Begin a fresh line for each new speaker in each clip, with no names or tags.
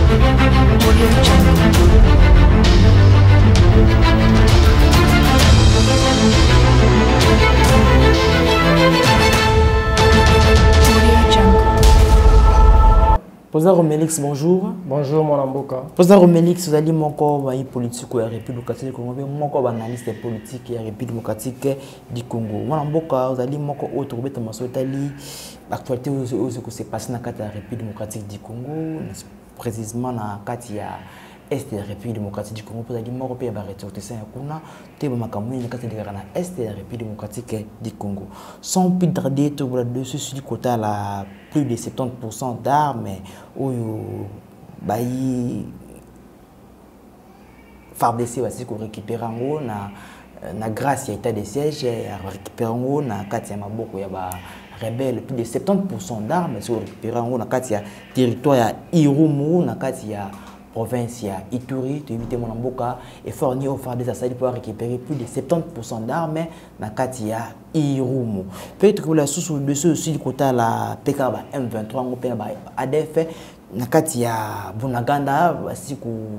Président Romélix, bonjour.
Bonjour, mon amboka.
Président Romélix, vous allez mon corps politique de la République démocratique du Congo, mon corps analyste politique de la République démocratique du Congo. Mon amboka, vous allez mon corps autre, vous allez mon l'actualité où se passe dans la République démocratique du Congo, précisément dans la Est de la République démocratique du Congo, vous allez mon corps ressortissant yakuna, te bamakamuni na kati de la Est de la République démocratique du Congo. Sans plus tarder, tout le dessus sur du côté la plus de 70% d'armes où bayi FARDC aussi qu'on récupère en haut na grâce à l'état de siège récupérer en haut na kati ya maboko ya ba rebelle plus de 70% d'armes sur récupérer en haut na kati ya territoire ya Irumu na kati ya province ya Ituri, tu évites mon amboka et fournit au FARDC ça pour récupérer plus de 70% d'armes na kati ya Irumu. Peut-être que la sous dessus aussi du côté la PK M23 on peut ba ADF na kati ya Bunaganda aussi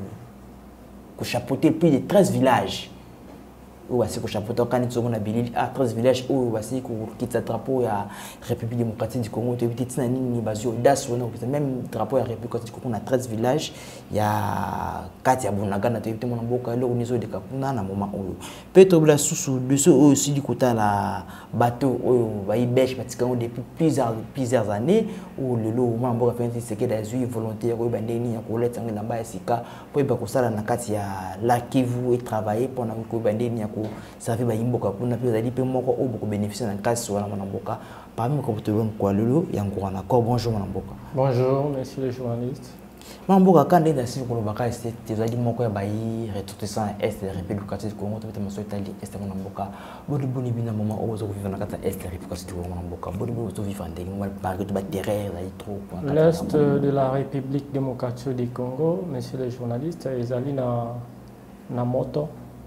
ku chapeauter plus de 13 villages. Ou aussi ku chapeauter quand ils sont na Bilili à 13 villages ou aussi ku quitter drapeau ya République démocratique du Congo, tu évites tina nini bazio das ou même drapeau ya République démocratique du Congo na 13 villages ya kati ya Bunaganda tu évites mon mboka le nizo de kapuna na moment oyo. Peut-être la sous dessus aussi du côté la bateau oyo ba ibèche pratiquement depuis plusieurs années où le lot mon mboka fait c'est que des volontaires ou bandeni ya koleta ngela mbaya sika po ba kosala na kati ya la Kivu et travailler pendant que bandeni ya ça fait baimboka kuna pia zali pe moko o beaucoup bénéficier dans kasi wana mboka parmi ko boto kwa lolo ya ngora na ko bonjour mboka.
Bonjour messieurs les journalistes.
Mboka quand dans si ko baka c'est zali moko ya bayi ressortissant est de la République démocratique du Congo to maso Italie est mboka bodi boni bina moment o zo vivre na kata est de la République démocratique du Congo mboka bodi boni zo vivre ndenge mo par que ba terrain là trop
l'est de la République démocratique du Congo messieurs les journalistes ezali na moto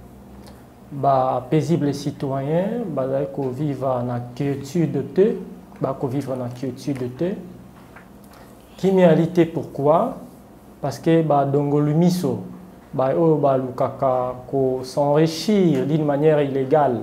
ba paisible citoyen ba ko vivre na quiétude te ba ko vivre na quiétude te criminalité pourquoi parce que ba dongolumiso ba o ba lukaka ko s'enrichir d'une manière illégale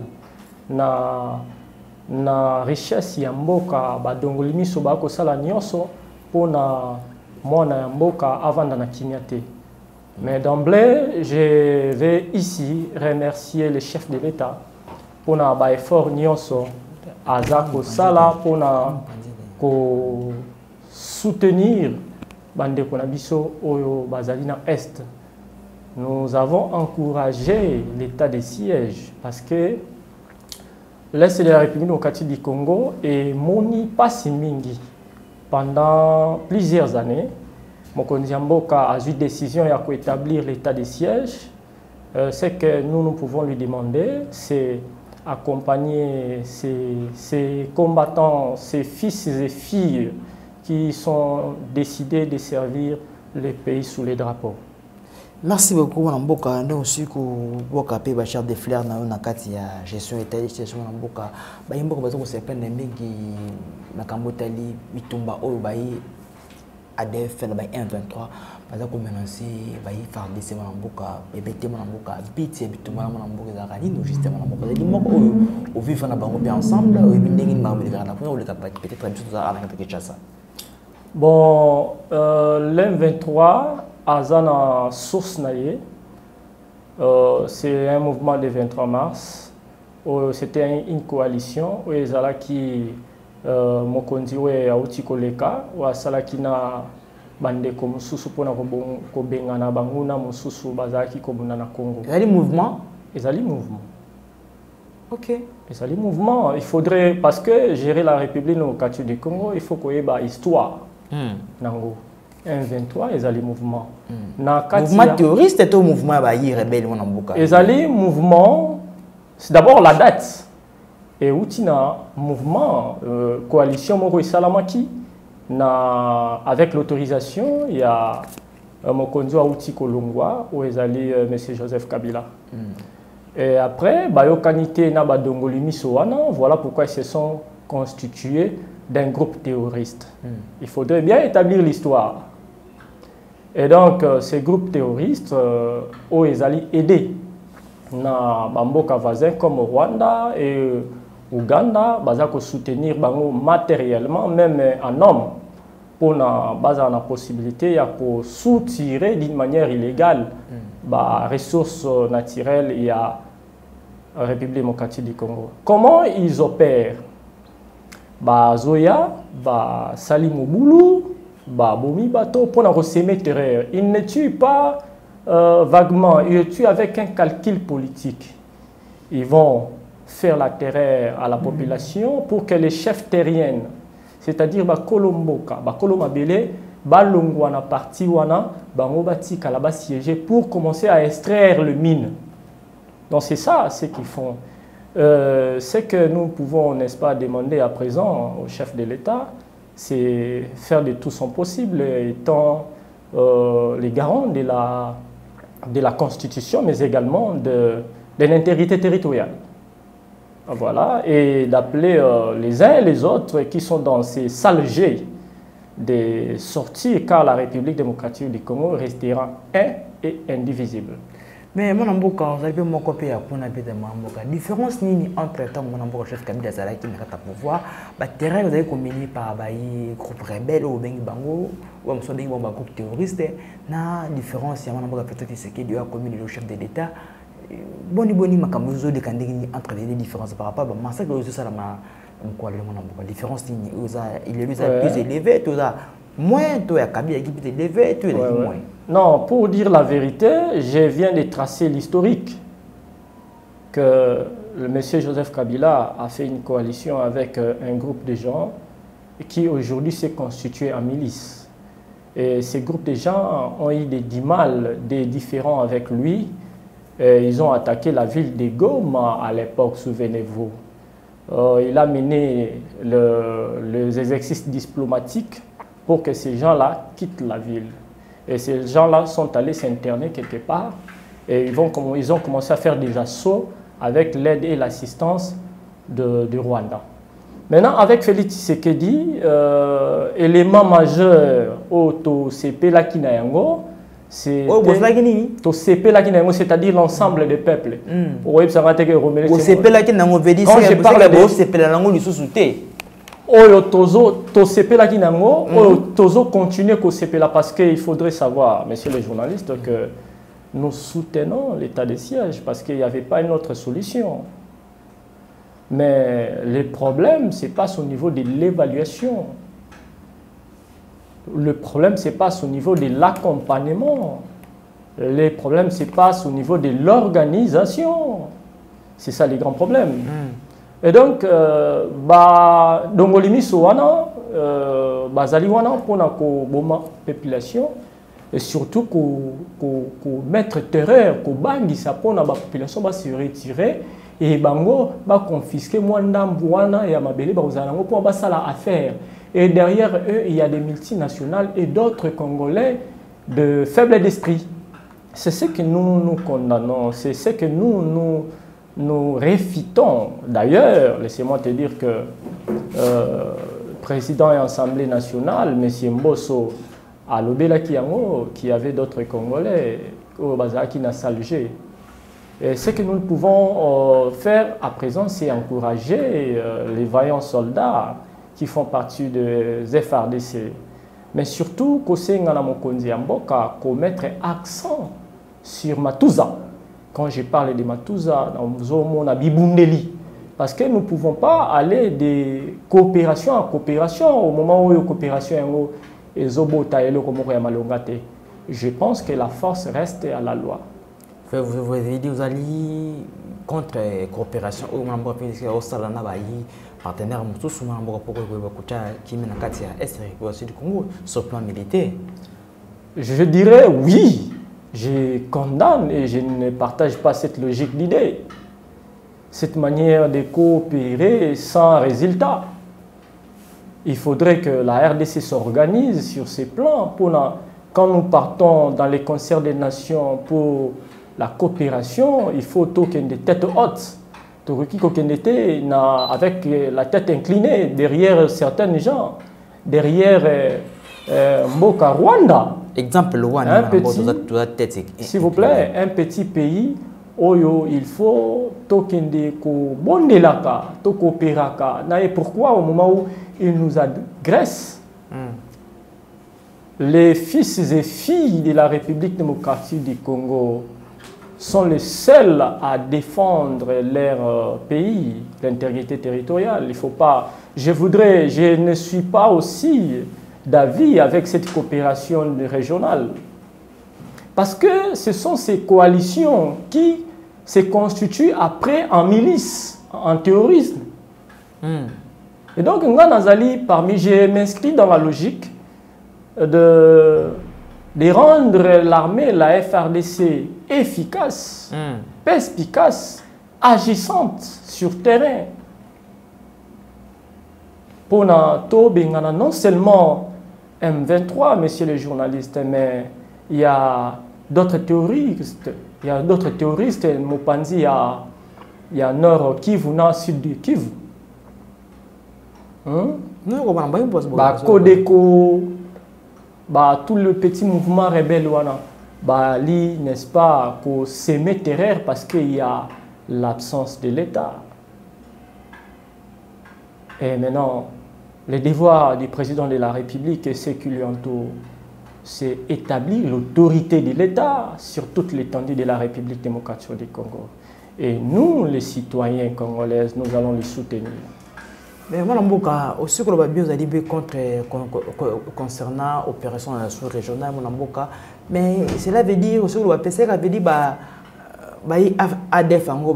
na richesse ya mboka ba dongolumiso ba ko sala nyonso pona mona ya mboka avant na kimiate. Mais d'emblée, je vais ici remercier le chef de l'État pour notre effort nyonso azako sala pour soutenir bande konabiso oyo bazalina est. Nous avons encouragé l'état de siège parce que l'est de la République démocratique du Congo est moni pas mingi pendant plusieurs années. Mokonzi Mboka a eu décision à établir l'état de siège. Ce que nous pouvons lui demander, c'est accompagner ces combattants, ces fils et filles qui sont décidés de servir le pays sous les drapeaux.
Merci beaucoup Mboka. Nous aussi que Mboka paye bachar de fleurs na kati ya gestion état de gestion Mboka. Ba Mboka bazo ko sependa mingi na kambotali mitumba oyo bayi ADF na ba 123 parce que menacer ba yi FARDC na mboka ebete na mboka biti bitumba na mboka za kani no juste na mboka di moko oyo o vivre na bango bien ensemble o bindingi na mboka na pour le capable peut-être biso za ala ngata Kinshasa.
Bon l'M23 azana source naie c'est un mouvement le 23 mars c'était une coalition où ezala qui mokonzi we auti koleka wa salaki na bande ko mususu pona ko bengana banguna mususu bazaki ko bunda na Congo.
Ezali mouvement.
OK. Ezali mouvement, il faudrait parce que gérer la République démocratique du Congo, il faut qu'il y ait ba histoire. Nango. M23 ezali mouvement. Na kati
mouvement terroriste et au mouvement ba yi rebelle wana mboka.
Ezali mouvement, c'est d'abord la date. Et outina mouvement coalition Moko Salamaki avec l'autorisation il y a Mokonzo Aouti Kolongwa où est allé M. Joseph Kabila. Et après Bayokanité na Badongolimi Sowana, voilà pourquoi ils se sont constitués d'un groupe terroriste. Il faudrait bien établir l'histoire. Et donc, ces groupes terroristes ont aidé na bamboka voisins comme Rwanda et Ouganda, pour soutenir matériellement, même en homme, pour la possibilité de soutirer d'une manière illégale les ressources naturelles et la République démocratique du Congo. Comment ils opèrent? Zoya, Salimouboulou, Bomi Bato, pour semer terreur. Ils ne tuent pas vaguement, ils tuent avec un calcul politique. Ils vont faire la terreur à la population pour que les chefs terriens, c'est-à-dire Kolomboka, Kolomabele, Balongwana parti wana, Bangobati Kalaba siégé pour commencer à extraire le mine. Donc c'est ça ce qu'ils font. Ce que nous pouvons, n'est-ce pas, demander à présent au chef de l'État, c'est faire de tout son possible, étant les garants de la Constitution, mais également de l'intégrité territoriale. Voilà, et d'appeler les uns et les autres qui sont dans ces sales jets de sortir, car la République démocratique du Congo restera un et indivisible.
Mais mon amboka, vous avez mon copie à Ponabe de Mamboka. Différence ni entre temps mon amboka chef Kabila Zala qui n'a pas pouvoir, terrain vous avez combiné par groupe rebelle ou bengi bango ou un bengi bango groupe terroriste. Na différence il y a mon amboka peut-être c'est qu'il y a combiné le chef de l'État. Boni makamuzo de kandegi entre les différences par rapport à massacre aux ça la quoi le mon amboka différence il est plus élevé tout ça. Moins toi Kabila qui peut élevé tu es moins.
Non, pour dire la vérité, je viens de tracer l'historique que le monsieur Joseph Kabila a fait une coalition avec un groupe de gens qui aujourd'hui s'est constitué en milice. Et ces groupes de gens ont eu du mal, des différends avec lui. Et ils ont attaqué la ville de Goma à l'époque, souvenez-vous. Il a mené les exercices diplomatiques pour que ces gens-là quittent la ville. Et ces gens-là sont allés s'interner quelque part et ils ont commencé à faire des assauts avec l'aide et l'assistance de Rwanda. Maintenant, avec Félix Tshisekedi, élément majeur au CP Lakinayango, c'est-à-dire l'ensemble des peuples. Quand je parle de Oyo tozo sepela kinango, oyo tozo continuer ko sepela parce qu'il faudrait savoir, messieurs les journalistes, que nous soutenons l'état de siège parce qu'il n'y avait pas une autre solution. Mais le problème, c'est pas au niveau de l'évaluation. Le problème, c'est pas au niveau de l'accompagnement. Le problème, c'est pas au niveau de l'organisation. C'est ça les grands problèmes. Et donc, Dongolimiso wana, bazali wana pour la population et surtout pour mettre terreur, pour bangisa pour la population va se retirer et bango va confisquer mwandambu wana et amabele bazalango pour basa la affaire. Et derrière eux, il y a des multinationales et d'autres Congolais de faible d'esprit. C'est ce que nous condamnons, c'est ce que nous réfutons. D'ailleurs, laissez-moi te dire que le président et l'Assemblée nationale, M. Mbosso, à l'Obela Kiango, qui avait d'autres Congolais, au Bazaki n'a salugé. Et ce que nous pouvons faire à présent, c'est encourager les vaillants soldats qui font partie des FRDC. Mais surtout, qu'on mettre accent sur Matouza. Quand je parle de Matouza, on a Bibundeli. Parce que nous ne pouvons pas aller de coopération en coopération au moment où la coopération est je pense que la force reste à la loi.
Vous avez dit vous allez contre la coopération au partenaire qui mène du Congo sur le plan militaire.
Je dirais oui. Je condamne et je ne partage pas cette logique d'idée. Cette manière de coopérer sans résultat. Il faudrait que la RDC s'organise sur ces plans. Quand nous partons dans les concerts des nations pour la coopération, il faut qu'il y ait des têtes hautes. Avec la tête inclinée derrière certains gens, derrière Mboka Rwanda.
Exemple,
un petit, s'il vous plaît, un petit pays où il faut tokende ko bondelaka, toko peraka. Pourquoi au moment où il nous agresse, les fils et filles de la République démocratique du Congo sont les seuls à défendre leur pays, l'intégrité territoriale. Il faut pas. Je ne suis pas aussi d'avis avec cette coopération régionale. Parce que ce sont ces coalitions qui se constituent après en milice, en terrorisme. Et donc, je m'inscris dans la logique de rendre l'armée, la FRDC, efficace, perspicace, agissante sur terrain. Pour non seulement M23, messieurs les journalistes, mais il y a d'autres terroristes. Il y a d'autres terroristes. Mopanzi, il y a Nord Kivu, Nord Sud Kivu. Kodeko, tout le petit mouvement rebelle, n'est-ce pas, qu'on s'aimait terreur parce qu'il y a l'absence de l'État. Et maintenant, le devoir du président de la République, c'est c'est établir l'autorité de l'État sur toute l'étendue de la République démocratique du Congo. Et nous, les citoyens congolais, nous allons les soutenir.
Mais moi, aussi que vous avez dit concernant l'opération sous-régionale, mais cela veut dire aussi que le PCR avait dit ADF en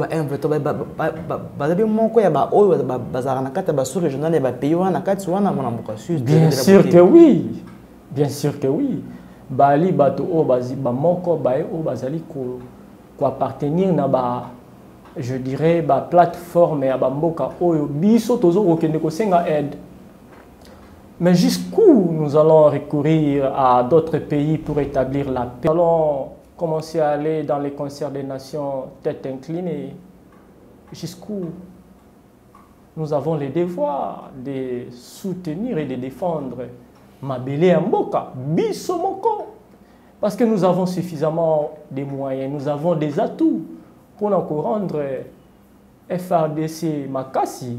bien sûr que oui. Bien sûr que oui. Bali bato o bazi ba moko bae o bazali ko appartenir na ba, je dirais, ba plateforme ya ba mboka oyo biso tozo kokende ko senga aide. Mais jusqu'où nous allons recourir à d'autres pays pour établir la paix? Nous allons commencer à aller dans les concerts des nations tête inclinée. Jusqu'où? Nous avons le devoir de soutenir et de défendre Mabele Mboka, biso moko. Parce que nous avons suffisamment de moyens, nous avons des atouts pour nous rendre FRDC Makassi.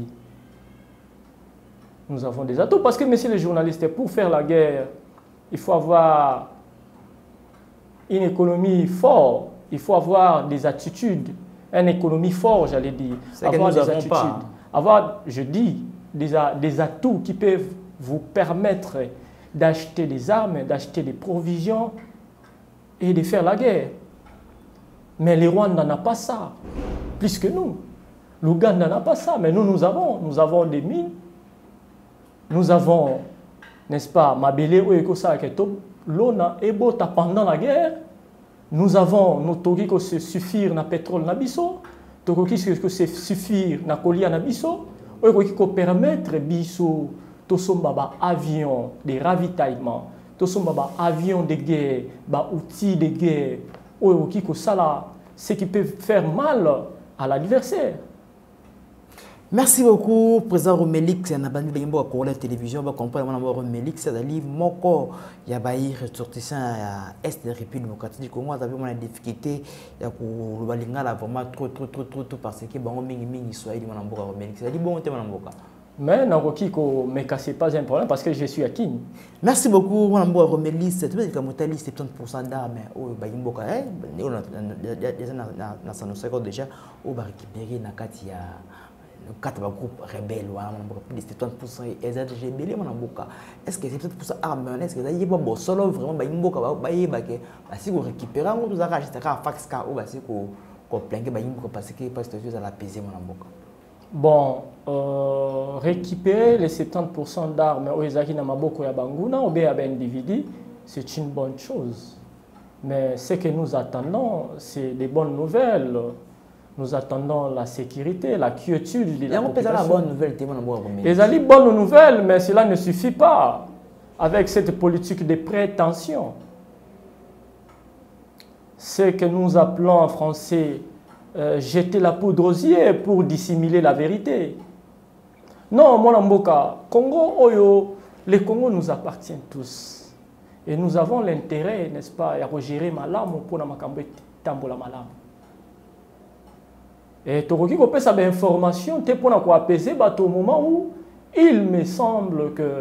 Nous avons des atouts parce que, messieurs les journalistes, pour faire la guerre, il faut avoir une économie forte, il faut avoir des attitudes, une économie forte, j'allais dire. Avoir des attitudes, avoir, je dis, des atouts qui peuvent vous permettre d'acheter des armes, d'acheter des provisions et de faire la guerre. Mais les Rwandais n'ont pas ça, plus que nous. L'Ouganda n'a pas ça, mais nous avons des mines. Nous avons, n'est-ce pas, Mabele Oekosa Keto, l'ONA et Bota pendant la guerre. Nous avons nos togi qui se suffire na pétrole na biso, togi qui se suffire na colia na biso, qui permettre biso tosomba avion de ravitaillement, tosomba avion de guerre, outils de guerre, qui ce qui peut faire mal à l'adversaire.
Merci beaucoup, président Romélix. Il y a la télévision, on va comprendre que Romélix, c'est moko il y a des ressortissants à l'Est de la République démocratique du Congo. Vous avez des difficultés, il y a vraiment trop parce que mingi soit dit Romélix. C'est bon,
mais Naroki ne casse pas un problème parce que je suis à Kin.
Merci beaucoup, Mme Romélix. Tu veux dire que 70% d'armes, déjà, on va récupérer dans quatre groupes rebelles, plus de 70% SDGB. Est-ce que c'est 70% armes? Est-ce que vous avez solo vraiment si vous récupérez, vous avez acheté un fax parce que vous avez apaiser.
Bon, récupérer les 70% d'armes aux Ezaki Namaboko et Banguna ou bien individu, c'est une bonne chose. Mais ce que nous attendons, c'est des bonnes nouvelles. Nous attendons la sécurité, la quiétude de la population. Les bonnes nouvelles, mais cela ne suffit pas avec cette politique de prétention. Ce que nous appelons en français jeter la poudre aux yeux pour dissimuler la vérité. Non, mon Mboka, Congo, Oyo, les Congos nous appartiennent tous. Et nous avons l'intérêt, n'est-ce pas, à gérer malamu pour na makambo tambola malamu. Et Toroki Kopé ça information te pour na ko apaiser bato au moment où il me semble que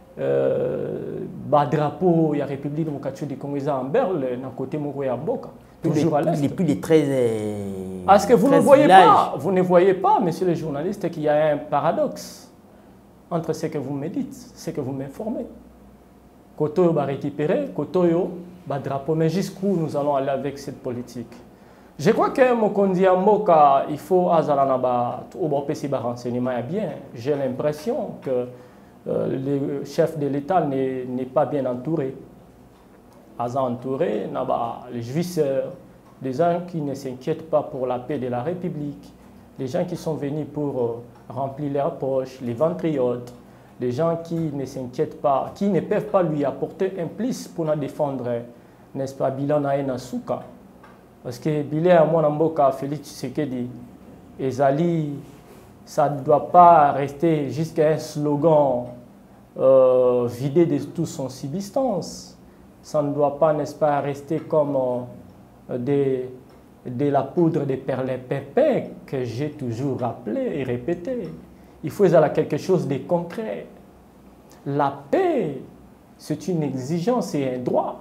drapeau ya République démocratique du Congo en Berle na côté moko ya Mboka. Toujours à l'est.
Plus de 13
Est-ce que vous ne voyez pas, vous ne voyez pas, messieurs les journalistes, qu'il y a un paradoxe entre ce que vous me dites, ce que vous m'informez. Kotoyo va récupérer, Kotoyo va drapeau, mais jusqu'où nous allons aller avec cette politique? Je crois que Mokondi Mboka, il faut Azalanaba, au BPC renseignement est bien. J'ai l'impression que le chef de l'État n'est pas bien entouré. Aza entouré, les jouisseurs, des gens qui ne s'inquiètent pas pour la paix de la République, les gens qui sont venus pour remplir leurs poches, les ventriotes, les gens qui ne s'inquiètent pas, qui ne peuvent pas lui apporter un plus pour nous défendre, n'est-ce pas, Bilan Nasuka. Parce que Bilan Mboka, Félix Tshisekedi, Ezali, ça ne doit pas rester jusqu'à un slogan vidé de toute son substance. Ça ne doit pas, n'est-ce pas, rester comme de la poudre de perlimpinpin que j'ai toujours rappelé et répété. Il faut avoir quelque chose de concret. La paix, c'est une exigence et un droit.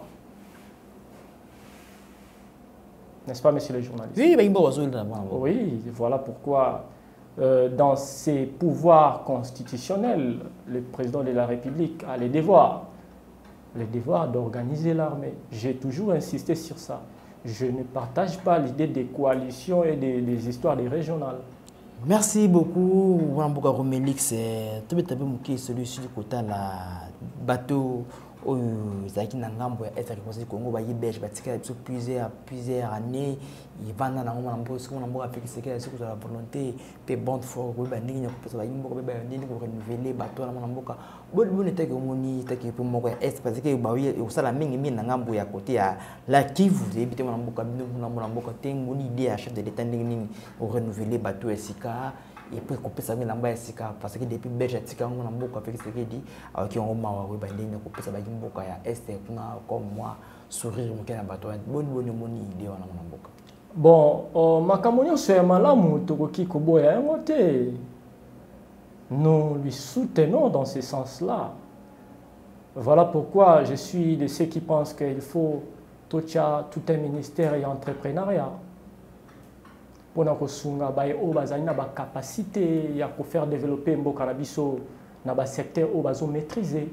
N'est-ce pas, monsieur le journaliste? Oui, voilà pourquoi, dans ses pouvoirs constitutionnels, le président de la République a le devoir d'organiser l'armée. J'ai toujours insisté sur ça. Je ne partage pas l'idée des coalitions et des histoires des régionales.
Merci beaucoup, Wamboka Romélix. Tu es celui-ci du côté de la bateau. Zaki Nangambo est réconcilié Congo, Bayi Belge, Batika, plusieurs années. Il va dans la volonté, puis bon, faut renouveler bateau dans Mboka. Bon, était que moni, était que pour moi est parce que Bayi, au salaire mingi Nangambo ya côté à la Kivu, éviter mon Mboka, Mboka, une idée à chef de l'État pour renouveler bateau SICA. Et puis qu'on peut savoir parce que depuis Belge tika on a beaucoup avec ce qu'il dit avec on m'a ouais bandé ne couper ça ba Mboka ya est comme moi sourire mon kana bateau bonne moni idée on a Mboka
bon makamonyo c'est malamu tokoki koboya ngote nous lui soutenons dans ce sens-là. Voilà pourquoi je suis de ceux qui pensent qu'il faut tout un ministère et entrepreneuriat pour la capacité à faire développer Mboka na biso na ba secteur où bazo maîtriser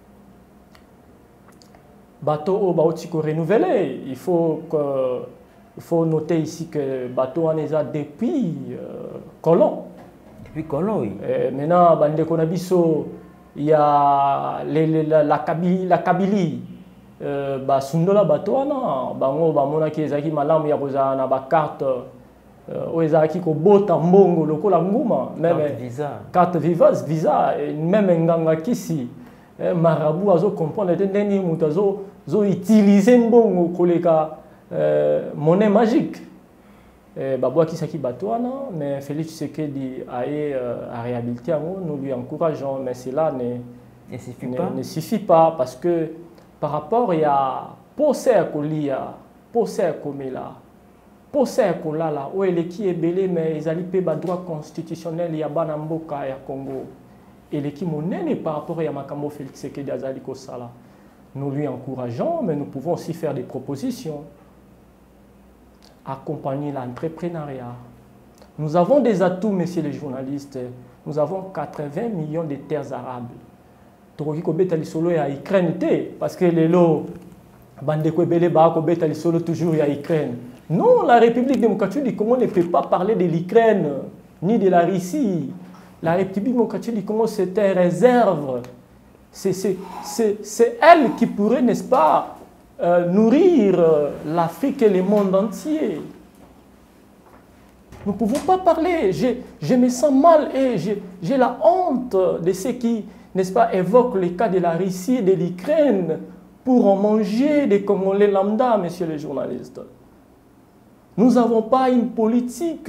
bateau au baotiko renouveler. Il faut noter ici que bateau en est depuis colon.
Depuis colon, oui.
Maintenant bande na biso il y a la Kabylie sundola bateau na bango bamona ki ezaki malamu ya kozala na ba carte Oezaki ko bota mbongo lokola nguma même carte visa même nganga kisi marabout azo comprendre ndeni mutu zo utiliser mbongo koleka monnaie magique babwa kisaki batwana mais Félix Tshisekedi a réhabilité nous lui encourageons mais cela ne suffit pas parce que par rapport il y a posé kolia posé komela pour ça qu'on a là, où est qui est belé mais ils allaient payer droit constitutionnel il y a Banamboka et Congo et les qui monnaie par rapport à Makambo Félix Tshisekedi Azali Kosala. Nous lui encourageons, mais nous pouvons aussi faire des propositions, accompagner l'entrepreneuriat. Nous avons des atouts, messieurs les journalistes. Nous avons 80 millions de terres arables. Toroki kobeta lisolo ya Ukraine parce que les lots bandeko belé ba kobeta lisolo toujours ya Ukraine. Non, la République démocratique du Congo ne peut pas parler de l'Ukraine ni de la Russie. La République démocratique du Congo, c'est une réserve. C'est elle qui pourrait, n'est-ce pas, nourrir l'Afrique et le monde entier. Nous ne pouvons pas parler. Je me sens mal et j'ai la honte de ceux qui, n'est-ce pas, évoquent le cas de la Russie et de l'Ukraine pour en manger des Congolais lambda, messieurs les journalistes. Nous n'avons pas une politique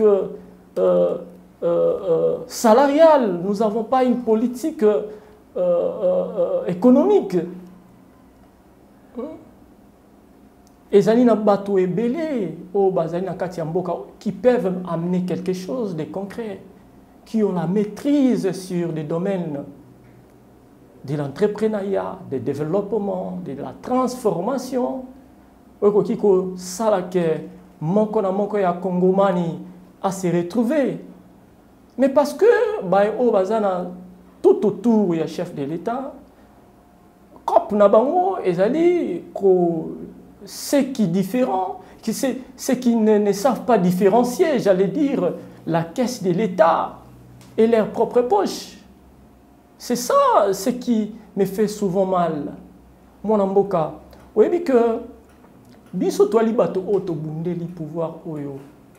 salariale, nous n'avons pas une politique économique. ezali na bato ebele o bazali na kati ya mboka qui peuvent amener quelque chose de concret, qui ont la maîtrise sur des domaines de l'entrepreneuriat, du développement, de la transformation. Okoki ko sala ke moko na moko ya Kongomani à se retrouver. Mais parce que o bazana tout autour ya chef de l'État, cop na bango ezali ko ceux qui différents, ceux qui ne savent pas différencier, j'allais dire, la caisse de l'État et leur propre poche. C'est ça ce qui me fait souvent mal. Mon amboka, oui, mais que biso toali bato oto bundeli pouvoir oyo.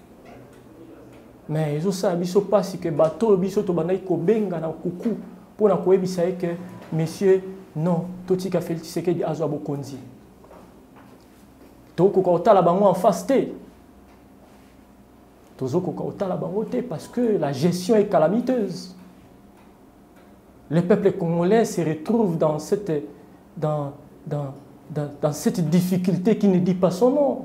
Mais je sais biso pas si que bato biso to banai ko benga na kuku pour na koebisa que monsieur non totika Félix Tshisekedi azwa bokonzi. Tokoka otala bango en face te. Tozokoka otala bango te parce que la gestion est calamiteuse. Le peuple congolais se retrouve dans cette difficulté qui ne dit pas son nom.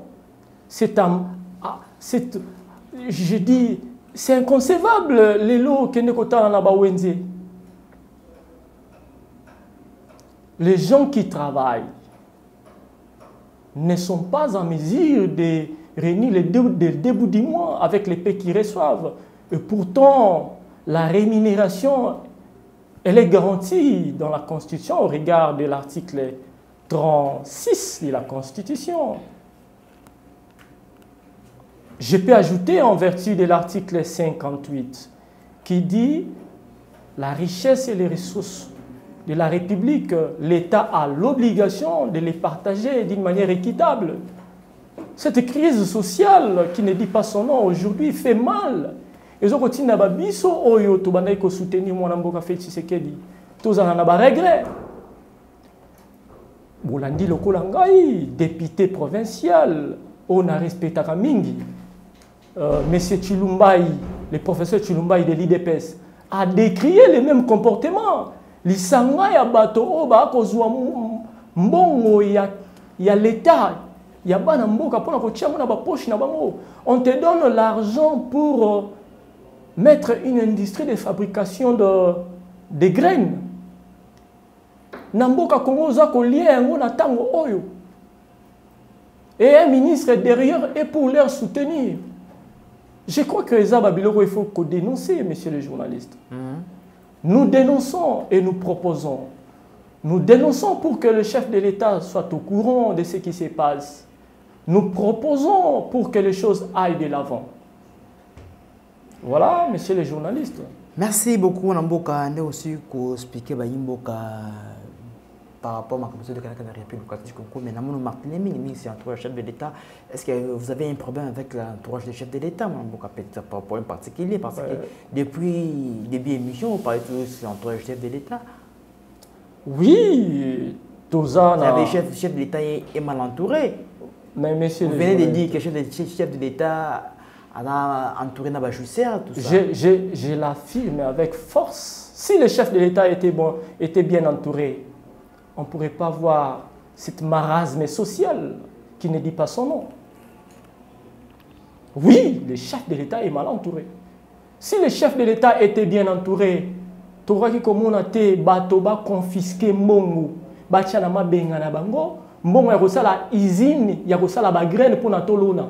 Je dis, c'est inconcevable les lots que nous avons. Les gens qui travaillent ne sont pas en mesure de réunir le début du mois avec les paix qu'ils reçoivent. Et pourtant, la rémunération, elle est garantie dans la Constitution au regard de l'article 36 de la Constitution. Je peux ajouter en vertu de l'article 58 qui dit la richesse et les ressources de la République, l'État a l'obligation de les partager d'une manière équitable. Cette crise sociale qui ne dit pas son nom aujourd'hui fait mal. Et je continue à biso oyo to bandai ko soutenir mon amboka Félix Tshisekedi. Tous en a regret. Bolandi lokola ngai, député provincial, on a respecté Mingi. Monsieur Chilumbai, le professeur Chilumbai de l'IDPS, a décrié les mêmes comportements. Lisanga ya bato o ba kozwa mbongo ya l'État. Ya bana mboka pona ko tia na ba poche na bango. On te donne l'argent pour mettre une industrie de fabrication de graines. Namboka Congo za ko lié ngo na tango oyo. Et un ministre derrière est pour leur soutenir. Je crois que Eza Babiloko, il faut qu'on dénonce, messieurs les journalistes. Nous dénonçons et nous proposons. Nous dénonçons pour que le chef de l'État soit au courant de ce qui se passe. Nous proposons pour que les choses aillent de l'avant. Voilà, messieurs les journalistes.
Merci beaucoup, Namboka. Nous aussi, pour expliquer par rapport à ma commission de la République du Congo. Mais nous Martin c'est l'entourage du chef de l'État. Est-ce que vous avez un problème avec l'entourage du chef de l'État, Namboka, par rapport à un particulier? Parce que depuis le début de l'émission, vous parlez tous de l'entourage du chef de l'État.
Oui, tout ça.
Le chef de l'État est mal entouré.
Mais monsieur,
vous venez de dire que le chef de l'État a entouré Nabajoussea, tout ça.
Je l'affirme avec force. Si le chef de l'État était bien entouré, on ne pourrait pas voir cette marasme social qui ne dit pas son nom. Oui, le chef de l'État est mal entouré. Si le chef de l'État était bien entouré, tu vois que comme on a été batoba confisqué mbongo, bachana mabenga na bango, mbongo ya kosala usine, ya kosala ba graine pour na tolona.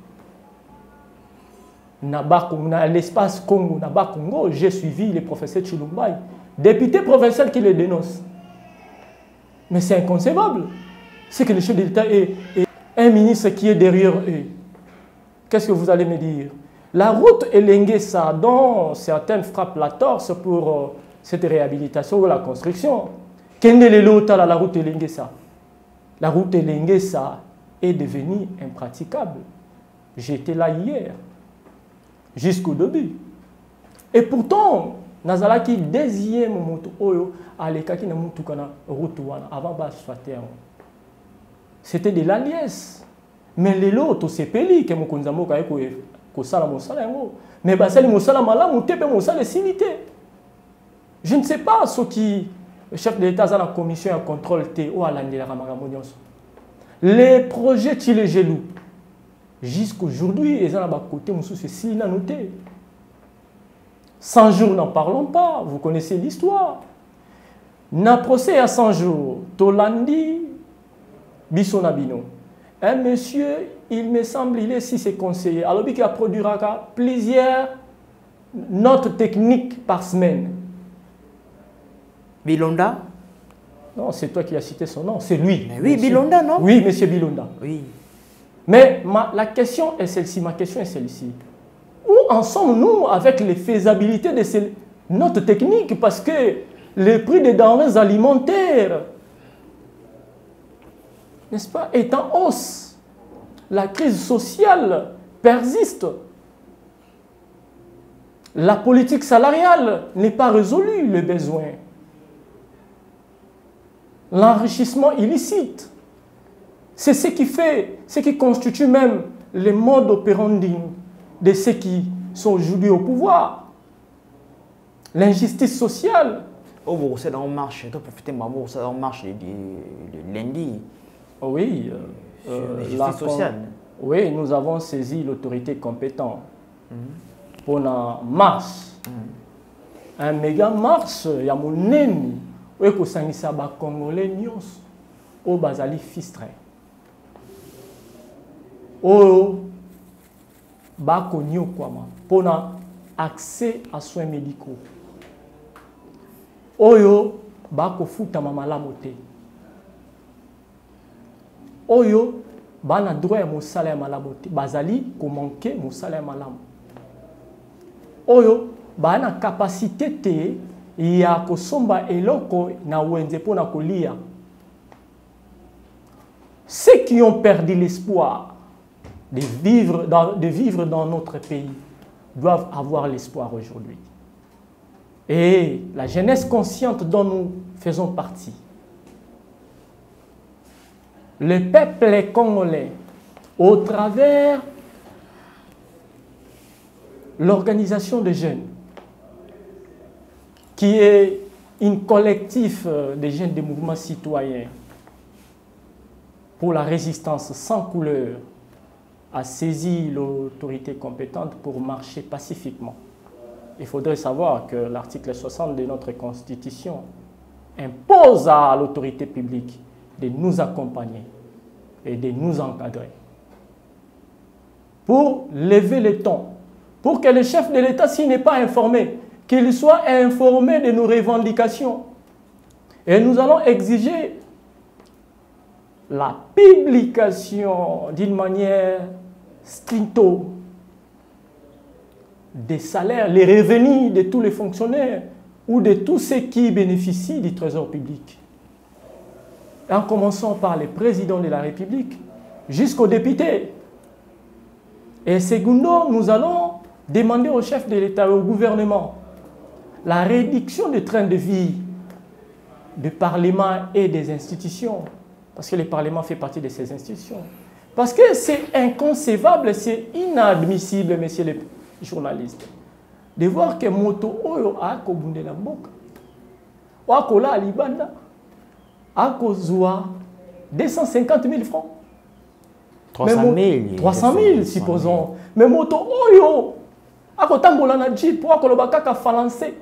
Na l'espace Congo, na ba Congo, j'ai suivi le professeur Chilumbai, député provincial qui le dénonce. Mais c'est inconcevable. C'est que le chef de l'État est un ministre qui est derrière eux. Qu'est-ce que vous allez me dire? La route Elenguessa, dont certaines frappent la torse pour cette réhabilitation ou la construction. Quelle est la route Elenguessa? La route Elenguessa est devenue impraticable. J'étais là hier, jusqu'au début. Et pourtant, Nazalaki deuxième moto oyo alekaki na mutuka na route wana avant ba asfalter. C'était de l'aliès. Mais les lots sepeli que mokonzi mboka ko sala mosala yango. Mais basali mosala malamu te pe mosala silité. Je ne sais pas ce qui le chef de l'État a la commission à contrôle te ou alandela makambo nyonso. Les projets Tilegelou, jusqu'aujourd'hui, ils ont à côté, c'est si noté. 100 jours, n'en parlons pas, vous connaissez l'histoire. Na procès à 100 jours, Tolandi, Bissonabino. Un monsieur, il me semble, il est si c'est conseiller. Alors, il a produit plusieurs notes techniques par semaine.
Bilonda?
Non, c'est toi qui as cité son nom, c'est lui.
Mais oui, monsieur. Bilonda, non?
Oui, monsieur Bilonda.
Oui.
Mais la question est celle-ci, ma question est celle-ci. Où en sommes-nous avec les faisabilités de ces notes techniques? Parce que les prix des denrées alimentaires, n'est-ce pas, est en hausse. La crise sociale persiste. La politique salariale n'est pas résolue, les besoins. L'enrichissement illicite, c'est ce qui fait, ce qui constitue même les modes operandi de ceux qui sont aujourd'hui au pouvoir. L'injustice sociale.
Oh, bon, c'est dans marche, tu profiter maman, c'est dans marche le lundi.
Oui,
l'injustice sociale.
Oui, nous avons saisi l'autorité compétente pour la marche. Un méga marche, il y a mon ennemi. Oui, que ça n'y a pas congolais nyos au basali fistre. Oh, ba konyo quoi pour accès à soins médicaux. Oyo ba ko futa mama la moté. Oyo ba na droit à mon salaire malaboté. Bazali ko manquer mon salaire malam. Oyo ba na capacité te ya kosomba eloko na wenze pour na kolia. Ceux qui ont perdu l'espoir de vivre dans notre pays doivent avoir l'espoir aujourd'hui. Et la jeunesse consciente dont nous faisons partie, le peuple congolais, au travers l'organisation des jeunes, qui est une collectif des jeunes des mouvements citoyens pour la résistance sans couleur, a saisi l'autorité compétente pour marcher pacifiquement. Il faudrait savoir que l'article 60 de notre Constitution impose à l'autorité publique de nous accompagner et de nous encadrer pour lever le ton, pour que le chef de l'État, s'il n'est pas informé, qu'il soit informé de nos revendications. Et nous allons exiger la publication d'une manière stricto des salaires, les revenus de tous les fonctionnaires ou de tous ceux qui bénéficient du trésor public. En commençant par les présidents de la République jusqu'aux députés. Et secondo, nous allons demander au chef de l'État et au gouvernement la réduction des trains de vie du Parlement et des institutions. Parce que le Parlement fait partie de ces institutions. Parce que c'est inconcevable, c'est inadmissible, messieurs les journalistes, de voir que moto oyo a kobunde la mboka. Wakola alibanda a kozwa 250 000 francs.
300 000.
300 000, supposons. Mais moto oyo a kotambola na jeep pour akoloba kaka falancé.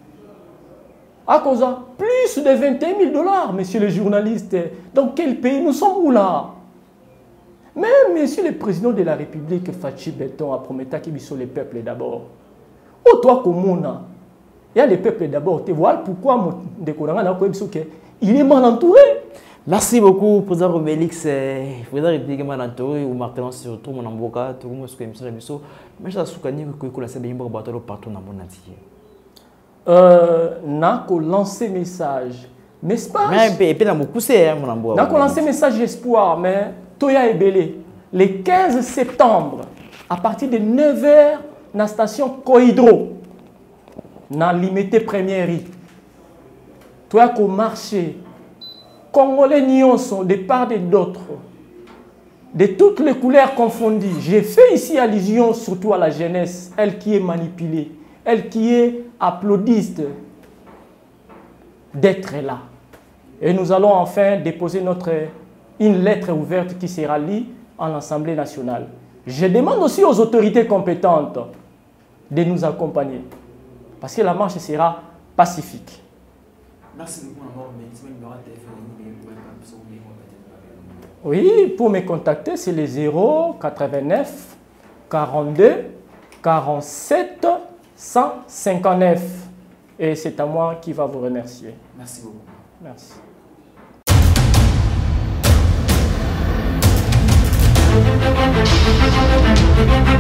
A cause plus de 21 000 $, messieurs les journalistes. Dans quel pays nous sommes où là? Même monsieur le président de la République, Fachi Beton, a promis qu'il soit les peuples d'abord. Oh, toi, comme il y a les peuples d'abord. Tu vois pourquoi il est mal entouré.
Merci beaucoup, président Obélix. Il faudrait répliquer mal entouré ou maintenant surtout mon avocat, tout le monde qui est émission. Mais je suis partout dans mon entier.
N'a qu'au lancer message, n'est-ce pas?
Mais n'a qu'au
lancer message espoir, mais Toya Ebele, le 15 septembre, à partir de 9 h, dans la station Cohydro, dans limité première rue, Toya qu'au marché, Congolais nyonso, de part et d'autre, de toutes les couleurs confondues. J'ai fait ici allusion surtout à la jeunesse, elle qui est manipulée, elle qui est applaudiste d'être là. Et nous allons enfin déposer notre une lettre ouverte qui sera lue en Assemblée nationale. Je demande aussi aux autorités compétentes de nous accompagner parce que la marche sera pacifique.
Merci beaucoup.
Oui, pour me contacter, c'est le 089 42 47 159. Et c'est à moi qui va vous remercier.
Merci beaucoup.
Merci.